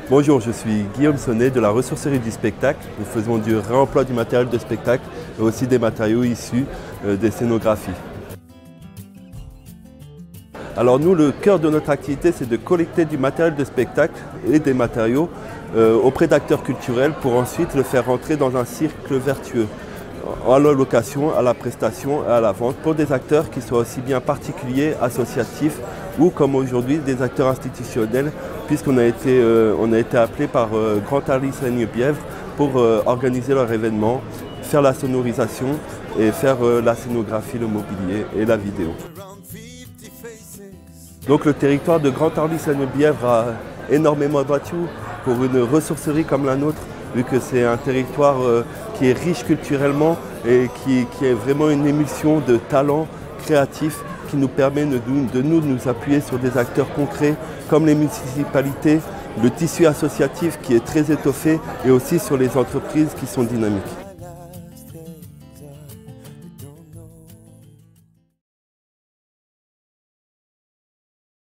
Bonjour, je suis Guillaume Sonnet de la ressourcerie du spectacle. Nous faisons du réemploi du matériel de spectacle et aussi des matériaux issus des scénographies. Alors nous, le cœur de notre activité, c'est de collecter du matériel de spectacle et des matériaux auprès d'acteurs culturels pour ensuite le faire rentrer dans un cercle vertueux, à la location, à la prestation et à la vente pour des acteurs qui soient aussi bien particuliers, associatifs ou comme aujourd'hui des acteurs institutionnels puisqu'on a été appelé par Grand Arly Seine-Bièvre pour organiser leur événement, faire la sonorisation et faire la scénographie, le mobilier et la vidéo. Donc le territoire de Grand Arly Seine-Bièvre a énormément d'atouts pour une ressourcerie comme la nôtre, vu que c'est un territoire qui est riche culturellement et qui est vraiment une émulsion de talents créatifs qui nous permet de nous appuyer sur des acteurs concrets comme les municipalités, le tissu associatif qui est très étoffé et aussi sur les entreprises qui sont dynamiques.